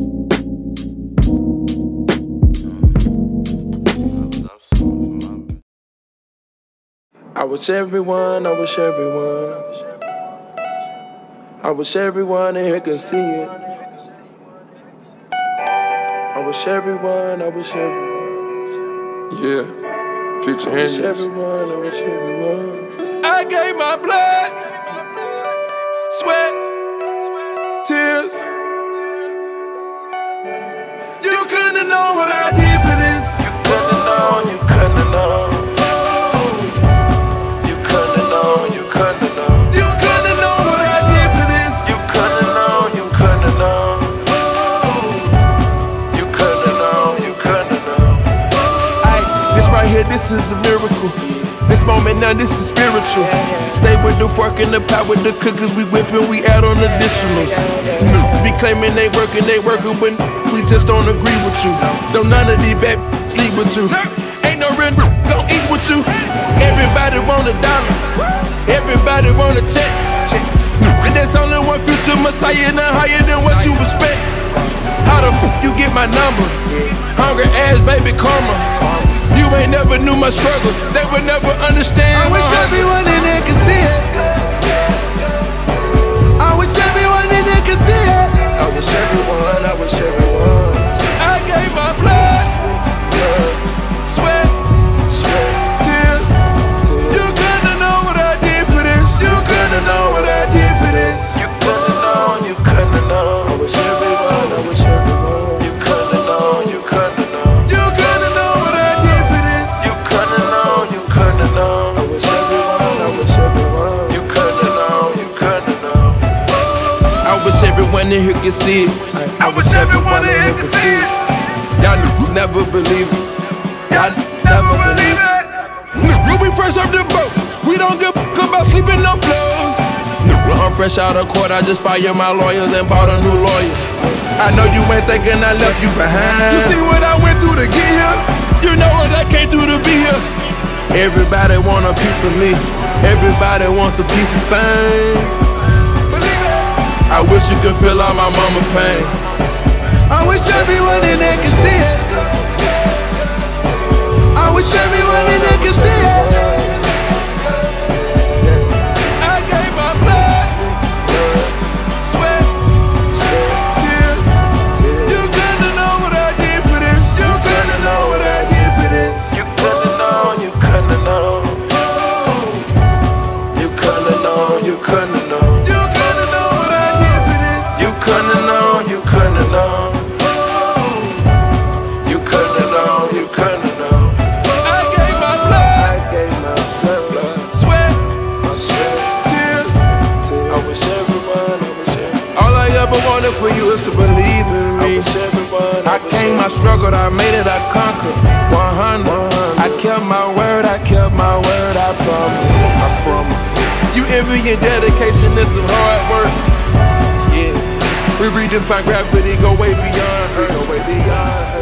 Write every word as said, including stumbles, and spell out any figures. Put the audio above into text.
I wish everyone, I wish everyone, I wish everyone in here can see it. I wish everyone, I wish everyone, yeah, future I wish everyone, I wish everyone. I gave my blood, sweat, tears. You couldn't have known what I did for this. You couldn't have known, you couldn't have known. This is a miracle. This moment now, this is spiritual. Stay with the fork and the pot with the cookers. We whipping, we add on additionals. Be claiming they working, they working when we just don't agree with you. Don't none of these bad sleep with you. Ain't no rent gon' eat with you. Everybody want a dollar. Everybody want a check. And there's only one future Messiah, not higher than what you expect. How the f you get my number? Hungry ass baby karma. You ain't never knew my struggles, they would never understand. I wish everyone in there could see it. I wish everyone in there could see it. I wish everyone, I wish everyone. I gave my blood, blood, sweat, sweat, tears. tears. You couldn't have known what I did for this. You couldn't have known what I did for this. You couldn't have known, you couldn't have known. I wish everyone, I wish everyone. You couldn't have known, you couldn't have known. You couldn't have known what I did for this. You couldn't have known, you couldn't have known. I wish everyone, I wish everyone. You couldn't have known, you couldn't have known. I wish everyone in here could see it. I, I wish everyone in here could see it. Y'all never believe it. Y'all never believe it. When we first heard the boat, we don't give a fuck about sleeping on floors. I'm fresh out of court, I just fired my lawyers and bought a new lawyer. I know you ain't thinking I left you behind. You see what I went through to get here? You know what I came through to be here. Everybody want a piece of me. Everybody wants a piece of fame. Believe it. I wish you could feel all my mama pain. I wish everyone in there could see it. I wish everyone in there could see it. I gave my blood, sweat, tears. You couldn't have known what I did for this. You couldn't have known what I did for this. You couldn't have known, you couldn't have known. You couldn't have known, you couldn't have known. You couldn't have known what I did for this. You couldn't have known, you couldn't have known. You couldn't have known, you couldn't have known. I gave my blood, I gave my blood, blood. Sweat, my sweat, tears. tears. I wish everyone, I wish everyone. All I ever wanted for you is to believe in me. I wish everyone, I, I came, I struggled, I made it, I conquered. one hundred. I kept my word, I kept my word, I promise, I promise. You envy and dedication and some hard work. Yeah, we redefine gravity, go way beyond Earth, go way beyond Earth.